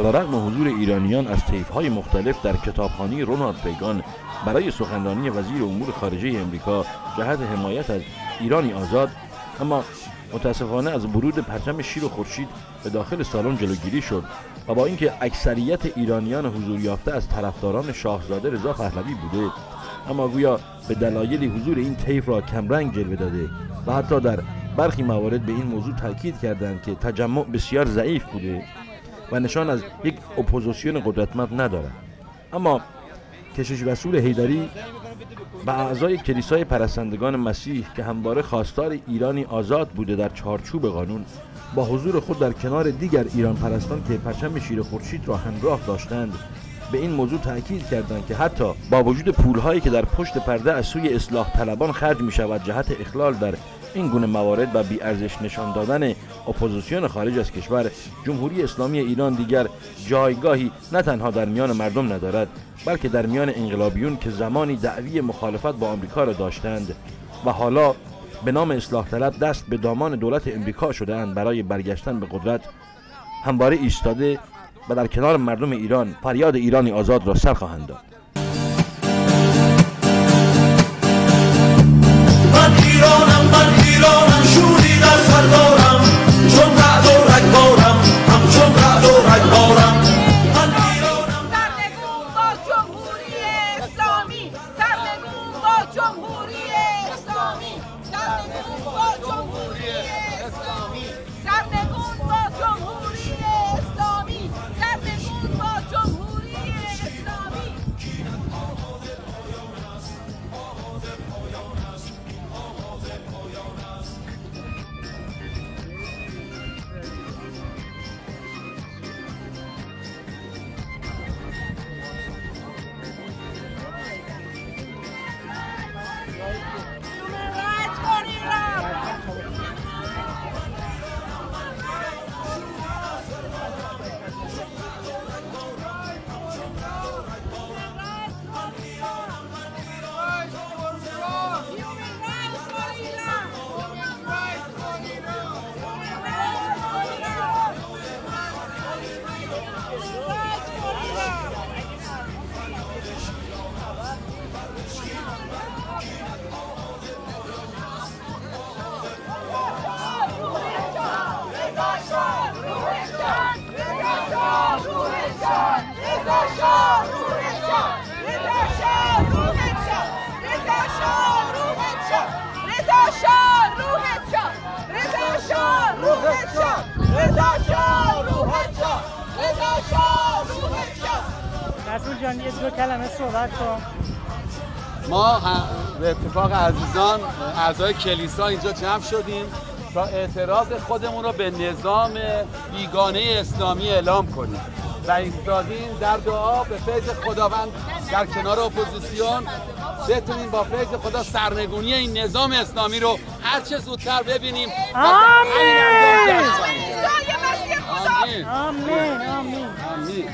علیرغم حضور ایرانیان از طیف‌های مختلف در کتابخانه رونالد ریگان برای سخنرانی وزیر امور خارجه امریکا جهت حمایت از ایرانی آزاد، اما متاسفانه از ورود پرچم شیر و خورشید به داخل سالن جلوگیری شد و با اینکه اکثریت ایرانیان حضور یافته از طرفداران شاهزاده رضا پهلوی بوده، اما گویا به دلایلی حضور این طیف را کمرنگ جلوه داده و حتی در برخی موارد به این موضوع تاکید کردند که تجمع بسیار ضعیف بوده و نشان از یک اپوزیسیون قدرتمند ندارد. اما کشیش رسول حیدری به اعضای کلیسای پرستندگان مسیح که همواره خواستار ایرانی آزاد بوده در چارچوب قانون، با حضور خود در کنار دیگر ایران پرستان که پرچم شیر خورشید را همراه داشتند به این موضوع تاکید کردند که حتی با وجود پولهایی که در پشت پرده از سوی اصلاح طلبان خرج می شود جهت اخلال در این گونه موارد و بی ارزش نشان دادن اپوزیسیون خارج از کشور، جمهوری اسلامی ایران دیگر جایگاهی نه تنها در میان مردم ندارد، بلکه در میان انقلابیون که زمانی دعوی مخالفت با آمریکا را داشتند و حالا به نام اصلاح طلب دست به دامان دولت امریکا شده اند برای برگشتن به قدرت، همواره ایستاده و در کنار مردم ایران فریاد ایرانی آزاد را سر خواهند داد. من ایرانم شوری در سر دارم، چون رعد و رگبارم، همچون رعد و رگبارم. من ایرانم. سرنگون با جمهوری اسلامی، سرنگون با جمهوری اسلامی، سرنگون با جمهوری اسلامی، سرنگون با جمهوری اسلامی، سرنگون با جمهوری اسلامی. رسول جان یه دو کلمه صحبت کن. ما به اتفاق عزیزان اعضای کلیسا اینجا جمع شدیم تا اعتراض خودمون رو به نظام بیگانه اسلامی اعلام کنیم و ایستادیم در دعا به فیض خداوند در کنار اپوزیسیون بتونیم با فیض خدا سرنگونی این نظام اسلامی رو هر چه زودتر ببینیم. آمین. آمین. آمین. آمین. آمین.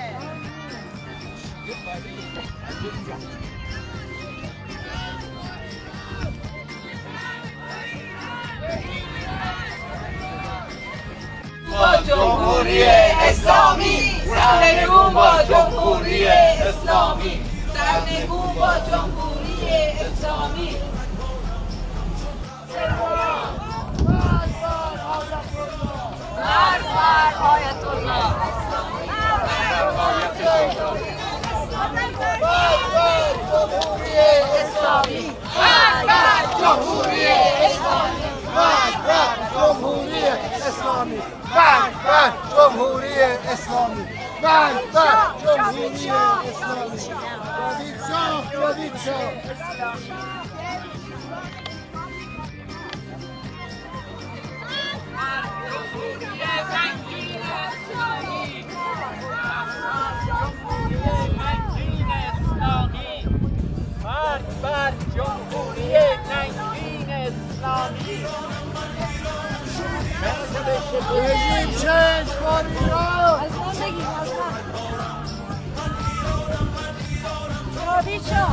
با جمهوری اسلامی، سرنگون با جمهوری اسلامی، سرنگون با جمهوری اسلامی. مرد بر آیت الله، جمهوری اسلامی، مرد بر جمهوری اسلامی، مرد بر جمهوری اسلامی، مرد بر جمهوری اسلامی، مرد بر جمهوری اسلامی. جاوید شاه، جاوید شاه. مرد بر جمهوری ننگین اسلامی. رژیم چنج فار ایران. از من بگیم، از من. جاوید شاه.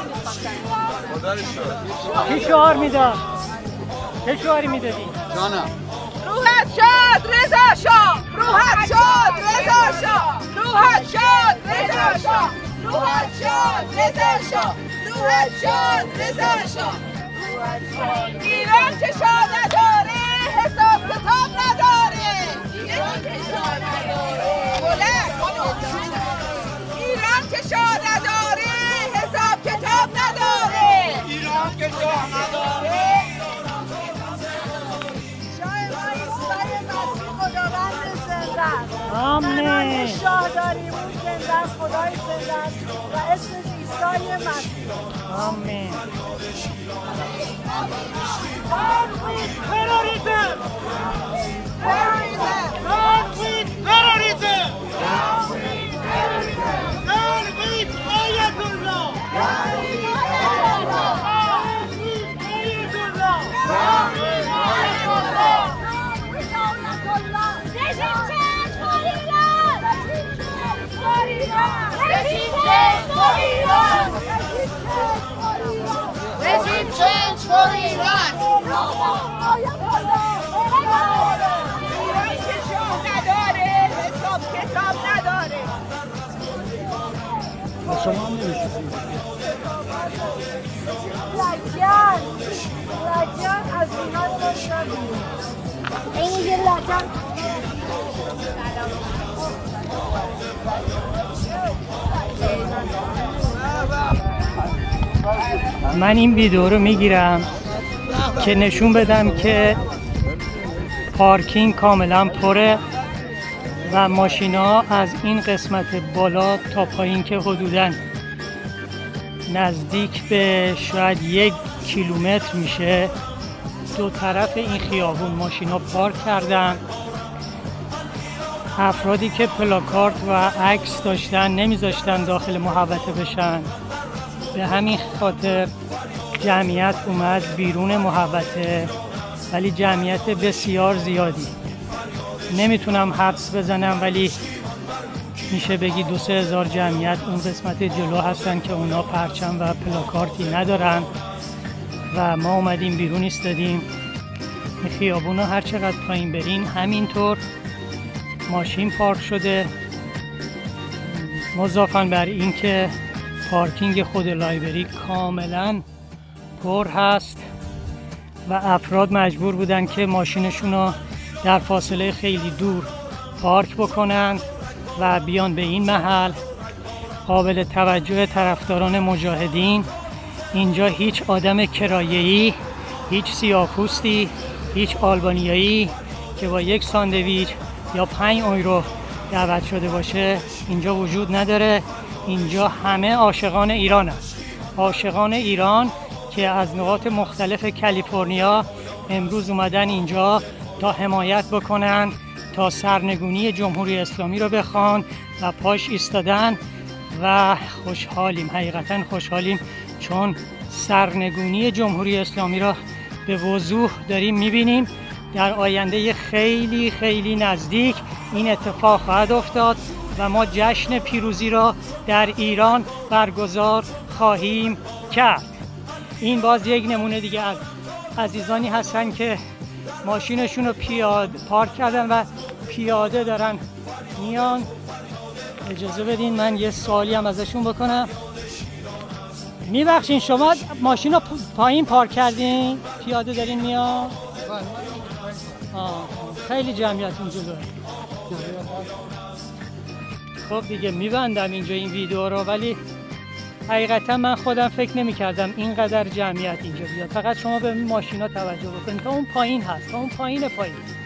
خدا رو شکر. چی شعار میداد؟ چه شعاری میدادی؟ جانم روحت شاد رضا شاه، روحت شاد رضا شاه، روحت شاد رضا شاه، روحت شاد رضا شاه، روحت شاد رضا شاه. ایران که شاه نداره حساب کتاب نداره، ایران که شاه نداره ایران که شاه نداره حساب کتاب نداره، ایران که شاه نداره. آمین. شاه داریم اون زنده است، خدای زنده است و اسمش عیسی مسیح. آمین. تروریسم، تروریسم، آیت الله، Regime change for Iran. ایران که شاه نداره حساب کتاب نداره. شما هم نمی‌شناسید. لجن از ایران داشتن این یه لجن. من این ویدیو رو میگیرم که نشون بدم که پارکینگ کاملا پره و ماشینا از این قسمت بالا تا پایین که حدوداً نزدیک به شاید 1 کیلومتر میشه دو طرف این خیابون ماشینا پارک کردن. افرادی که پلاکارد و عکس داشتن نمیذاشتن داخل محوطه بشن، به همین خاطر جمعیت اومد بیرون محوطه، ولی جمعیت بسیار زیادی. نمیتونم حدس بزنم ولی میشه بگی 2-3 هزار جمعیت اون قسمت جلو هستن که اونا پرچم و پلاکاردی ندارن و ما اومدیم بیرون ایستادیم. این خیابون ها هر چقدر پایین برین همینطور ماشین پارک شده، مضافاً بر این که پارکینگ خود لایبری کاملا پر هست و افراد مجبور بودن که ماشینشون رو در فاصله خیلی دور پارک بکنن و بیان به این محل. قابل توجه طرفداران مجاهدین، اینجا هیچ آدم کرایه‌ای، هیچ سیاه‌پوستی، هیچ آلبانیایی که با 1 ساندویچ یا 5 یورو دعوت شده باشه اینجا وجود نداره. اینجا همه عاشقان ایران هست، عاشقان ایران که از نقاط مختلف کالیفرنیا امروز اومدن اینجا تا حمایت بکنن، تا سرنگونی جمهوری اسلامی رو بخوان و پاش ایستادن و خوشحالیم، حقیقتا خوشحالیم، چون سرنگونی جمهوری اسلامی را به وضوح داریم میبینیم. در آینده خیلی خیلی نزدیک این اتفاق خواهد افتاد و ما جشن پیروزی را در ایران برگزار خواهیم کرد. این باز یک نمونه دیگه از عزیزانی هستن که ماشینشون رو پارک کردن و پیاده دارن میان. اجازه بدین من یه سوالی هم ازشون بکنم. میبخشین شما ماشین رو پایین پارک کردین؟ پیاده دارین میان؟ خیلی جمعیت اینجا. خب دیگه میبندم اینجا این ویدیو رو، ولی حقیقتا من خودم فکر نمی کردم اینقدر جمعیت اینجا بیاد. فقط شما به ماشینا توجه بکنید، تا اون پایین هست، تا اون پایین.